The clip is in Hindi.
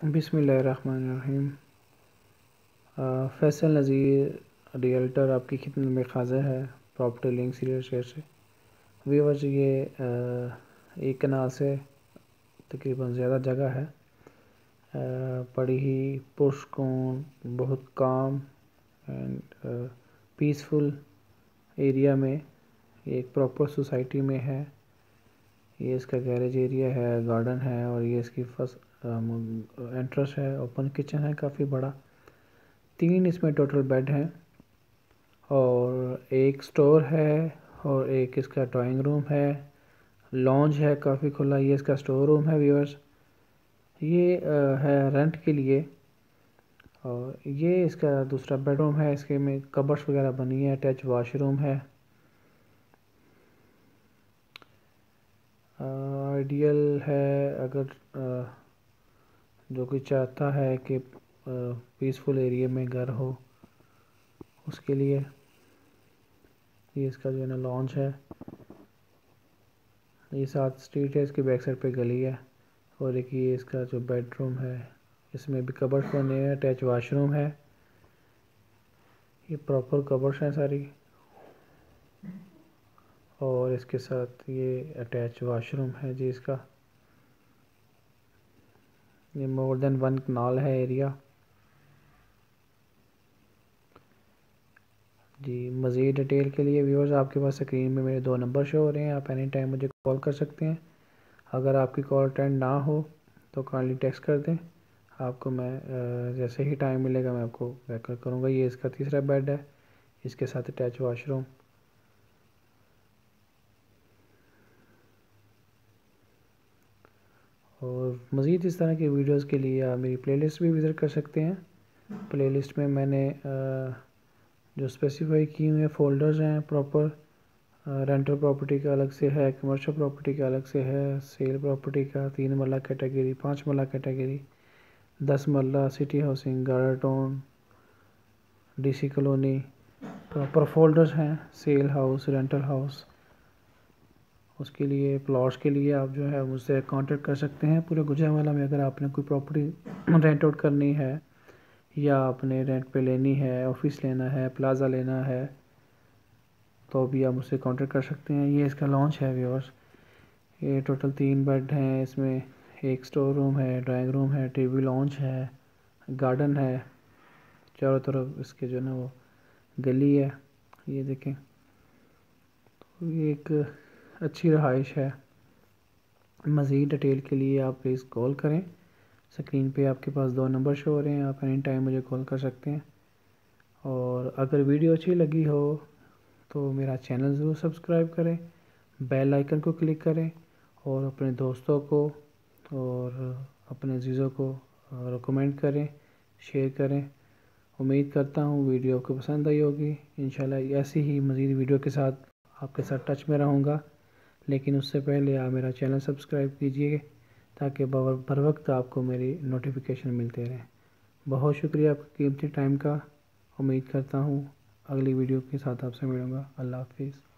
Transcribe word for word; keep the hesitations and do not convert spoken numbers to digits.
बिस्मिल्लाहिर्रहमानिर्रहीम। फैसल नज़ीर रियल्टर आपकी खिदमत में हाज़िर है प्रॉपर्टी लिंक्स रियल एस्टेट से। व्यूअर्स, ये आ, एक कनाल से तकरीबन ज़्यादा जगह है, आ, बड़ी ही पुरसकून, बहुत काम एंड पीसफुल एरिया में, एक प्रॉपर सोसाइटी में है। ये इसका गैरेज एरिया है, गार्डन है और ये इसकी फर्स्ट एंट्रेंस है। ओपन किचन है काफ़ी बड़ा। तीन इसमें टोटल बेड हैं और एक स्टोर है और एक इसका ड्राइंग रूम है। लॉन्ज है काफ़ी खुला। ये इसका स्टोर रूम है व्यूअर्स। ये आ, है रेंट के लिए। और ये इसका दूसरा बेडरूम है। इसके में कबर्ड्स वगैरह बनी है। अटैच वाशरूम है। आइडियल है अगर आ, जो कोई चाहता है कि पीसफुल एरिया में घर हो, उसके लिए। ये इसका जो है ना लॉन्च है। ये साथ स्ट्रीट है, इसके बैक साइड पे गली है। और एक ये इसका जो बेडरूम है, इसमें भी कबर्ड्स बने हैं। अटैच वाशरूम है। ये प्रॉपर कबर्ड्स हैं सारी। और इसके साथ ये अटैच वाशरूम है जी इसका। ये मोर देन वन कनाल है एरिया जी। मज़ीद डिटेल के लिए व्यूअर्स आपके पास स्क्रीन में मेरे दो नंबर शो हो रहे हैं। आप एनी टाइम मुझे कॉल कर सकते हैं। अगर आपकी कॉल अटेंड ना हो तो काइंडली टेक्स्ट कर दें। आपको मैं जैसे ही टाइम मिलेगा मैं आपको बैक करूँगा। ये इसका तीसरा बेड है, इसके साथ अटैच वाशरूम। और मज़ीद इस तरह की वीडियोस के लिए आप मेरी प्लेलिस्ट भी विज़िट कर सकते हैं। प्लेलिस्ट में मैंने जो स्पेसिफाई किए हुए फ़ोल्डर्स हैं प्रॉपर। रेंटल प्रॉपर्टी का अलग से है, कमर्शियल प्रॉपर्टी का अलग से है, सेल प्रॉपर्टी का तीन मरला कैटेगरी, पाँच मरला कैटेगरी, दस marla, city housing, garden town, DC colony, proper folders हैं। सेल हाउस, रेंटल हाउस, उसके लिए प्लॉट्स के लिए आप जो है मुझसे कांटेक्ट कर सकते हैं। पूरे गुजरांवाला में अगर आपने कोई प्रॉपर्टी रेंट आउट करनी है या आपने रेंट पे लेनी है, ऑफिस लेना है, प्लाज़ा लेना है, तो भी आप मुझसे कांटेक्ट कर सकते हैं। ये इसका लॉन्च है व्यूअर्स। ये टोटल तीन बेड हैं। इसमें एक स्टोर रूम है, ड्राइंग रूम है, टीवी लॉन्च है, गार्डन है। चारों तरफ इसके जो ना वो गली है। ये देखें, तो ये एक अच्छी रहाइश है। मज़ीद डिटेल के लिए आप प्लीज़ कॉल करें। स्क्रीन पे आपके पास दो नंबर शो हो रहे हैं। आप एनी टाइम मुझे कॉल कर सकते हैं। और अगर वीडियो अच्छी लगी हो तो मेरा चैनल ज़रूर सब्सक्राइब करें, बेल आइकन को क्लिक करें और अपने दोस्तों को और अपने अजीज़ों को रिकमेंड करें, शेयर करें। उम्मीद करता हूँ वीडियो को पसंद आई होगी। इंशाल्लाह ऐसी ही मज़ीद वीडियो के साथ आपके साथ टच में रहूँगा। लेकिन उससे पहले आप मेरा चैनल सब्सक्राइब कीजिए ताकि बर वक्त आपको मेरी नोटिफिकेशन मिलते रहें। बहुत शुक्रिया आपके कीमती टाइम का। उम्मीद करता हूँ अगली वीडियो के साथ आपसे मिलूँगा। अल्लाह हाफिज़।